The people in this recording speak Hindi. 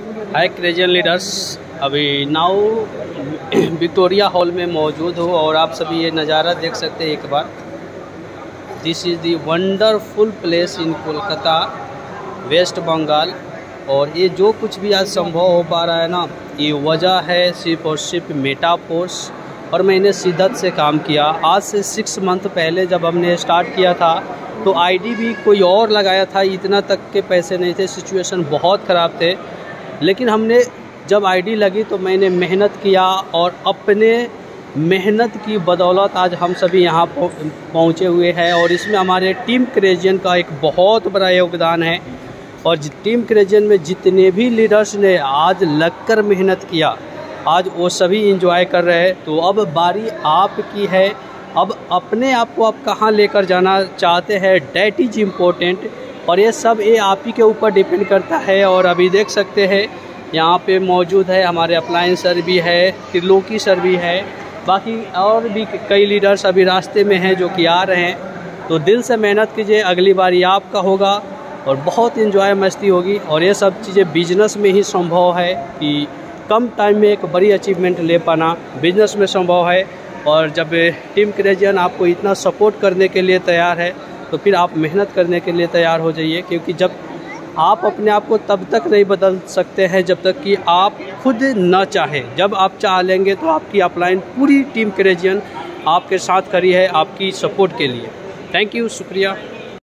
हाय क्रेजियन लीडर्स, अभी नाउ विक्टोरिया हॉल में मौजूद हो और आप सभी ये नज़ारा देख सकते हैं एक बार। This is the wonderful place in Kolkata, west Bengal. और ये जो कुछ भी आज संभव हो पा रहा है ना, ये वजह है सिर्फ और सिर्फ मेटाफोर्स। और मैंने शिद्दत से काम किया। आज से 6 मंथ पहले जब हमने स्टार्ट किया था तो आईडी भी कोई और लगाया था, इतना तक के पैसे नहीं थे, सिचुएशन बहुत ख़राब थे। लेकिन हमने जब आईडी लगी तो मैंने मेहनत किया और अपने मेहनत की बदौलत आज हम सभी यहाँ पहुँचे हुए हैं। और इसमें हमारे टीम क्रेजियन का एक बहुत बड़ा योगदान है। और टीम क्रेजियन में जितने भी लीडर्स ने आज लगकर मेहनत किया, आज वो सभी एंजॉय कर रहे हैं। तो अब बारी आपकी है। अब अपने आप को आप कहाँ लेकर जाना चाहते हैं, डैट इज़ इम्पोर्टेंट। और ये सब ये आप ही के ऊपर डिपेंड करता है। और अभी देख सकते हैं यहाँ पे मौजूद है हमारे अप्लायंस सर भी है, त्रिलोकी सर भी है, बाकी और भी कई लीडर्स अभी रास्ते में हैं जो कि आ रहे हैं। तो दिल से मेहनत कीजिए, अगली बारी आपका होगा और बहुत इन्जॉय मस्ती होगी। और ये सब चीज़ें बिजनेस में ही संभव है कि कम टाइम में एक बड़ी अचीवमेंट ले पाना बिजनेस में संभव है। और जब टीम क्रेजियन आपको इतना सपोर्ट करने के लिए तैयार है तो फिर आप मेहनत करने के लिए तैयार हो जाइए। क्योंकि जब आप अपने आप को तब तक नहीं बदल सकते हैं जब तक कि आप खुद न चाहें। जब आप चाह लेंगे तो आपकी अपलाइन पूरी टीम क्रेजियन आपके साथ खड़ी है आपकी सपोर्ट के लिए। थैंक यू, शुक्रिया।